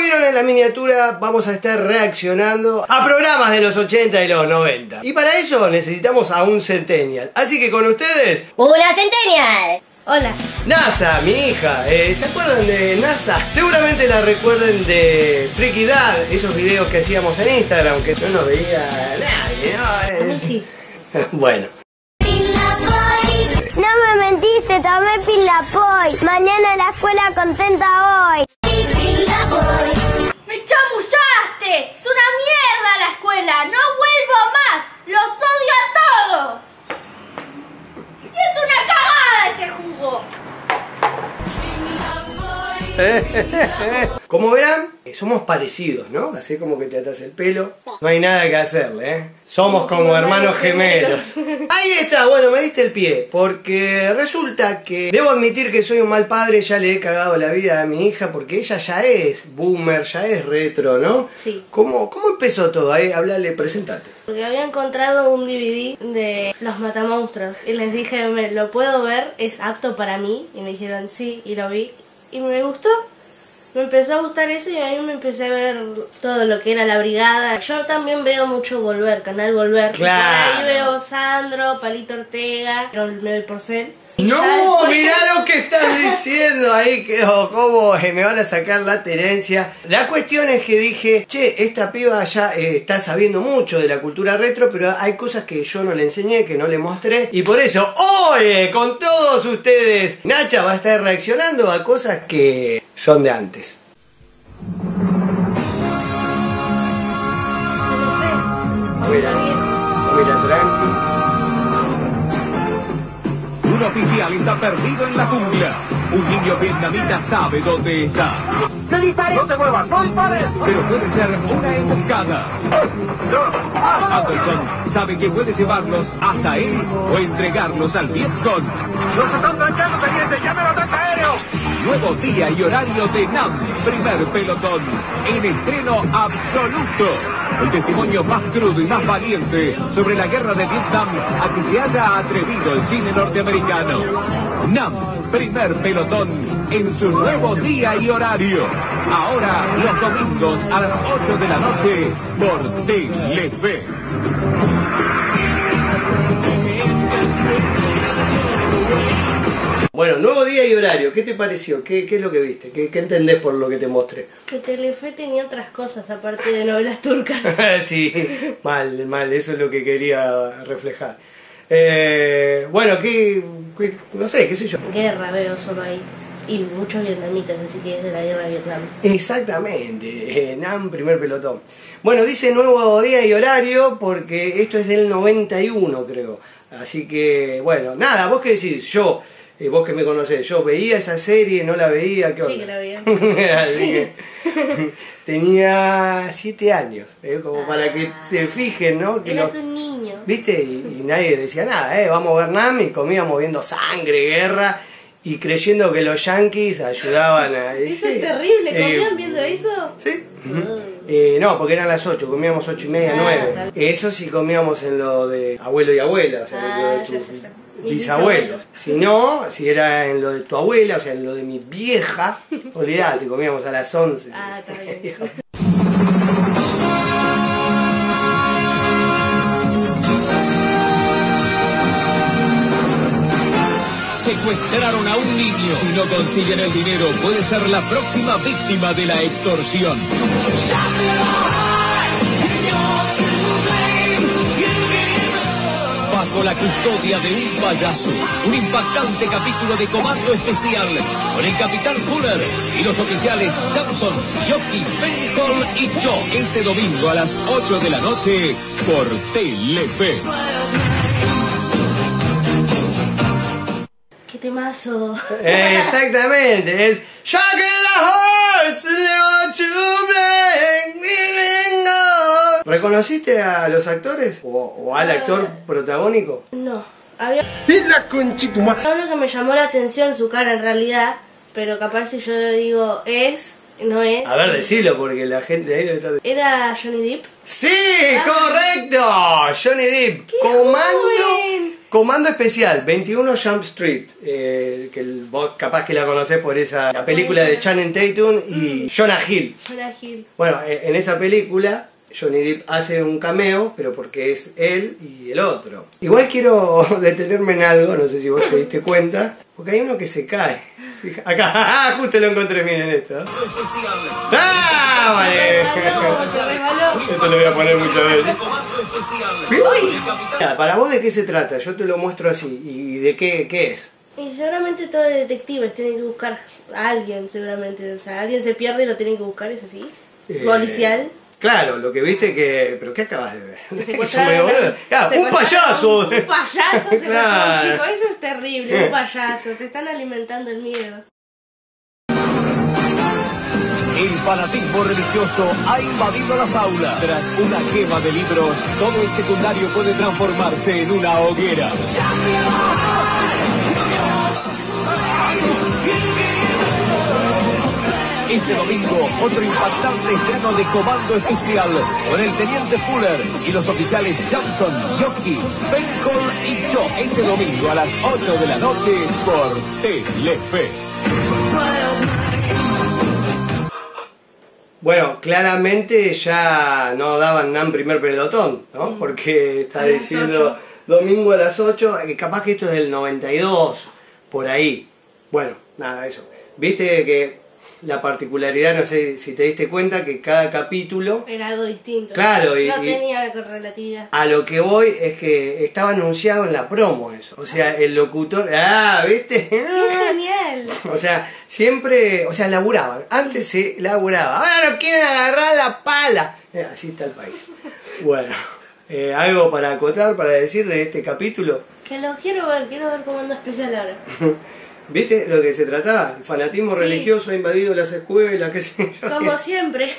vieron en la miniatura, vamos a estar reaccionando a programas de los 80 y los 90. Y para eso necesitamos a un centennial. Así que con ustedes... ¡Una centennial! Hola. NASA, mi hija. ¿Se acuerdan de NASA? Seguramente la recuerden de Freaky Dad, esos videos que hacíamos en Instagram, que no nos veía nadie, ¿no? A mí sí. Bueno. No me mentiste, tomé Pilapoy. Mañana a la escuela contenta voy. ¡Me chamullaste! ¡Es una mierda la escuela! ¡No vuelvo más! ¡Los odio a todos! ¡Y es una cagada este jugo! Como verán, somos parecidos, ¿no? Así como que te atas el pelo. No hay nada que hacerle, ¿eh? Somos como hermanos gemelos. Ahí está, bueno, me diste el pie. Porque resulta que debo admitir que soy un mal padre. Ya le he cagado la vida a mi hija porque ella ya es boomer, ya es retro, ¿no? Sí. ¿Cómo empezó todo? Hablale, presentate. Porque había encontrado un DVD de Los Matamonstruos y les dije, ¿lo puedo ver? ¿Es apto para mí? Y me dijeron sí, y lo vi. Y me gustó. Me empezó a gustar eso y a mí me empecé a ver todo lo que era la brigada. Yo también veo mucho Volver, Canal Volver. Claro. Ahí veo Sandro, Palito Ortega, Levi Porcel. No, después... mirá lo que estás diciendo ahí, que cómo me van a sacar la tenencia. La cuestión es que dije, che, esta piba ya está sabiendo mucho de la cultura retro, pero hay cosas que yo no le enseñé, que no le mostré. Y por eso, hoy, con todos ustedes, Nacha va a estar reaccionando a cosas que son de antes. Mira, tranqui. Un oficial está perdido en la jungla. Un niño vietnamita sabe dónde está. ¡No dispares! ¡No te muevas! ¡No dispares! Pero puede ser una emboscada. Anderson sabe que puede llevarlos hasta él o entregarlos al Vietcong. ¡Los están trancando, teniente! ¡Llame al ataque aéreo! Nuevo día y horario de NAM, primer pelotón. En estreno absoluto. El testimonio más crudo y más valiente sobre la guerra de Vietnam a que se haya atrevido el cine norteamericano. NAM, primer pelotón, en su nuevo día y horario. Ahora, los domingos a las 8 de la noche por Telefe. Bueno, nuevo día y horario, ¿qué te pareció? ¿Qué es lo que viste? ¿Qué entendés por lo que te mostré? Que Telefe tenía otras cosas aparte de novelas turcas. Sí, mal, eso es lo que quería reflejar. Bueno, no sé, qué sé yo. Guerra veo solo ahí. Y muchos vietnamitas, así que es de la guerra de Vietnam. Exactamente, NAM, primer pelotón. Bueno, dice nuevo día y horario porque esto es del 91, creo. Así que, bueno, nada, vos qué decís, vos que me conocés, yo veía esa serie, no la veía, ¿qué onda? Sí que la veía. Así que tenía 7 años, como para que se fijen, ¿no? Que Eras un niño. ¿Viste? Y nadie decía nada, vamos a ver NAM y comíamos viendo sangre, guerra y creyendo que los yanquis ayudaban a... Eso es terrible, ¿comían viendo eso? Sí. No, porque eran las 8, comíamos 8 y media, 9. ¿Sabes? Eso sí comíamos en lo de abuelo y abuela, o sea, en lo de tus ya. bisabuelos. Si no, si era en lo de tu abuela, o sea, en lo de mi vieja, olvidate, comíamos a las 11. Ah, está bien. Secuestraron a un niño. Si no consiguen el dinero, puede ser la próxima víctima de la extorsión. Bajo la custodia de un payaso. Un impactante capítulo de Comando Especial con el Capitán Fuller y los oficiales Johnson, Yoki, Penhall y yo. Este domingo a las 8 de la noche por Telefe. ¡Qué temazo! Exactamente, es Shock in the Hearts, ¿Reconociste a los actores? ¿O al actor protagónico? No, había algo que me llamó la atención, su cara en realidad, pero capaz si yo digo no es. A ver, decilo, porque la gente ahí debe estar... ¿Era Johnny Depp? ¡Sí! ¡Correcto! Johnny Depp, ¡Qué Comando joven! Comando Especial, 21 Jump Street, vos capaz que la conocés por la película de Channing Tatum y Jonah Hill. Jonah Hill. Bueno, en esa película Johnny Depp hace un cameo, pero porque es él y el otro. Igual quiero detenerme en algo, no sé si vos te diste cuenta, porque hay uno que se cae. Acá, justo lo encontré, miren esto. ¡Ah, vale! Se resbaló. Esto lo voy a poner muchas veces. Para vos, ¿de qué se trata? Yo te lo muestro así. ¿Y de qué es? Y seguramente todos los detectives tienen que buscar a alguien, seguramente. O sea, alguien se pierde y lo tienen que buscar, ¿es así? Policial. Claro, lo que viste que... ¿Pero qué acabas de ver? Secuestraron ¡un payaso! Un payaso se Claro. un chico, eso es terrible, un payaso. Te están alimentando el miedo. El fanatismo religioso ha invadido las aulas. Tras una quema de libros, todo el secundario puede transformarse en una hoguera. Este domingo, otro impactante estreno de Comando Especial con el Teniente Fuller y los oficiales Johnson, Yoki, Bacon y yo. Este domingo a las 8 de la noche por Telefe. Bueno, claramente ya no daban NAM primer pelotón, ¿no? Porque está diciendo 8. domingo a las 8, capaz que esto es del 92, por ahí. Bueno, nada, eso. Viste que la particularidad, no sé si te diste cuenta, que cada capítulo... Era algo distinto. Claro, no tenía relatividad. A lo que voy es que estaba anunciado en la promo eso. O sea, el locutor... ¡Ah! ¿Viste? ¡Qué genial! O sea, siempre... O sea, laburaban. Antes se laburaba. Ahora no quieren agarrar la pala. Así está el país. Bueno, algo para acotar, para decir de este capítulo. Que lo quiero ver Comando Especial ahora. ¿Viste lo que se trataba? El fanatismo religioso ha invadido las escuelas, qué sé yo. Como siempre.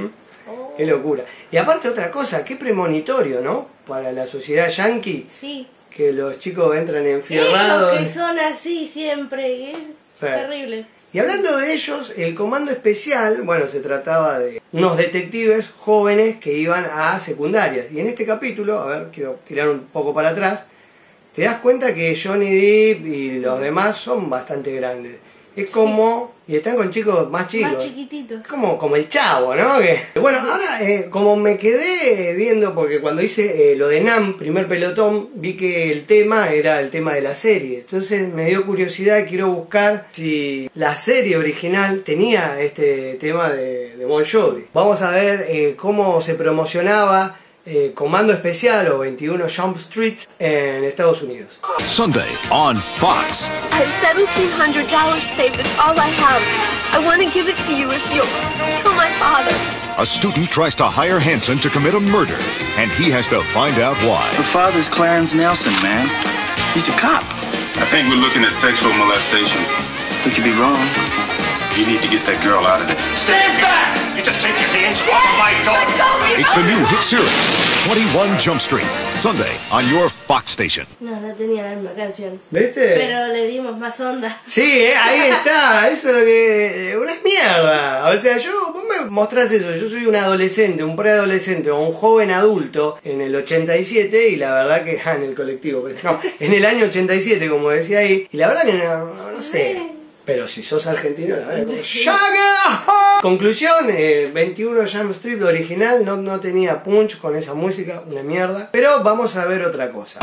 Qué locura. Y aparte otra cosa, qué premonitorio, ¿no? Para la sociedad yanqui. Sí. Que los chicos entran enfierrados. Ellos que son así siempre, es terrible. Y hablando de ellos, el Comando Especial, bueno, se trataba de unos detectives jóvenes que iban a secundarias. Y en este capítulo, a ver, quiero tirar un poco para atrás, te das cuenta que Johnny Depp y los demás son bastante grandes. Es como... Y están con chicos más chicos. Más chiquititos. Es como el Chavo, ¿no? Bueno, ahora como me quedé viendo, porque cuando hice lo de NAM, primer pelotón, vi que el tema era el tema de la serie. Entonces me dio curiosidad, quiero buscar si la serie original tenía este tema de Bon Jovi. Vamos a ver cómo se promocionaba Comando Especial o 21 Jump Street en Estados Unidos. Sunday on Fox. I have $1,700 saved. It's all I have. I want to give it to you if you'll kill my father. A student tries to hire Hanson to commit a murder, and he has to find out why. Her father's Clarence Nelson, man. He's a cop. I think we're looking at sexual molestation. We could be wrong. You need to get that girl out of there. Stand back! You just take your hands off of my daughter! It's the new hit series, 21 Jump Street, Sunday on your Fox station. No tenía la misma canción. ¿Viste? Pero le dimos más onda. Sí, ahí está. Eso es que... Una mierda. O sea, vos me mostrás eso. Yo soy un adolescente, un preadolescente o un joven adulto en el 87 y la verdad que... en el colectivo. Pero no, en el año 87, como decía ahí. Y la verdad que no sé... Pero si sos argentino, la verdad como... Conclusión, 21 Jump Street original no tenía punch con esa música, una mierda. Pero vamos a ver otra cosa.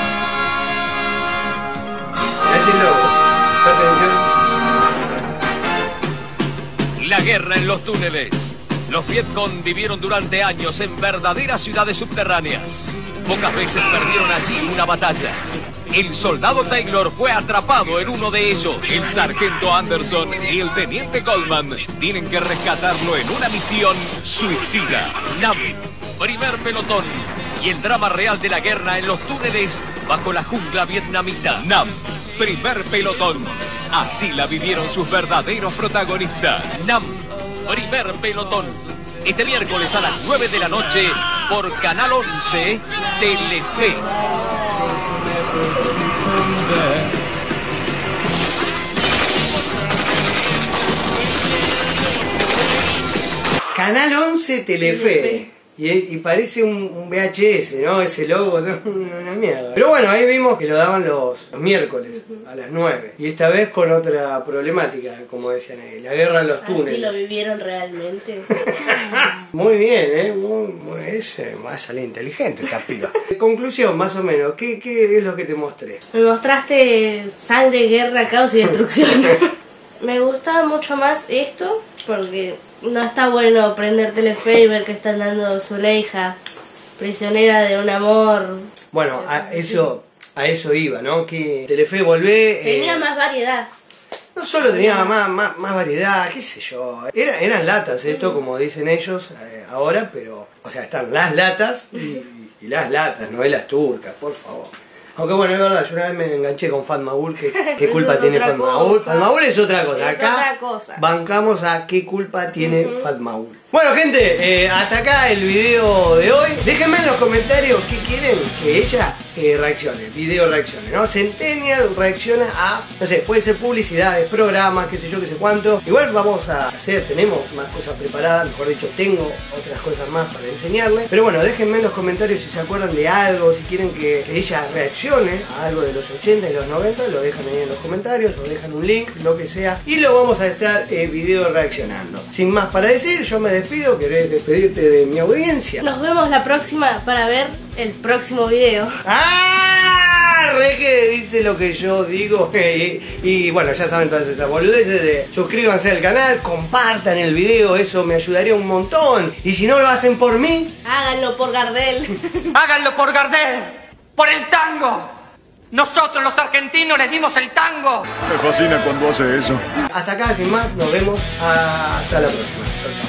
Ese logo. Atención. La guerra en los túneles. Los Vietcong vivieron durante años en verdaderas ciudades subterráneas. Pocas veces perdieron allí una batalla. El soldado Taylor fue atrapado en uno de ellos. El sargento Anderson y el teniente Goldman tienen que rescatarlo en una misión suicida. NAM, primer pelotón. Y el drama real de la guerra en los túneles bajo la jungla vietnamita. NAM, primer pelotón. Así la vivieron sus verdaderos protagonistas. NAM, primer pelotón. Este miércoles a las 9 de la noche por Canal 11 Telefe. Canal 11 Telefe. Y parece un VHS, ¿no? Ese logo, ¿no? Una mierda. Pero bueno, ahí vimos que lo daban los miércoles a las 9. Y esta vez con otra problemática, como decían ahí, la guerra en los túneles. Así lo vivieron realmente. Muy bien, ¿eh? Va a salir inteligente esta piba. Conclusión, más o menos, ¿qué es lo que te mostré? Me mostraste sangre, guerra, caos y destrucción. Me gustaba mucho más esto, porque no está bueno prender Telefe y ver que están dando Zuleija, prisionera de un amor. Bueno, a eso iba, ¿no? Que Telefe volvé... Tenía más variedad. No solo tenía más variedad, qué sé yo. Eran latas esto, como dicen ellos ahora, pero... O sea, están las latas y las latas, no las turcas, por favor. Aunque bueno, es verdad, yo una vez me enganché con Fatmagul, ¿qué culpa tiene Fatmagul? Fatmagul es otra cosa, acá bancamos a qué culpa tiene Fatmagul. Bueno gente, hasta acá el video de hoy. Déjenme en los comentarios qué quieren que ella reaccione, video reaccione, ¿no? Centennial reacciona a, no sé, puede ser publicidades, programas, qué sé yo, qué sé cuánto. Igual vamos a tenemos más cosas preparadas, mejor dicho, tengo otras cosas más para enseñarles. Pero bueno, déjenme en los comentarios si se acuerdan de algo, si quieren que ella reaccione a algo de los 80 y los 90, lo dejan ahí en los comentarios, o dejan un link, lo que sea, y lo vamos a estar video reaccionando. Sin más para decir, yo me despido. ¿Querés despedirte de mi audiencia? Nos vemos la próxima para ver el próximo video. ¡Ah! Re que dice lo que yo digo. Y bueno, ya saben todas esas boludeces de suscríbanse al canal, compartan el video, eso me ayudaría un montón. Y si no lo hacen por mí, háganlo por Gardel. Háganlo por Gardel, por el tango. Nosotros los argentinos les dimos el tango. Me fascina cuando hace eso. Hasta acá, sin más, nos vemos hasta la próxima. Chau, chau.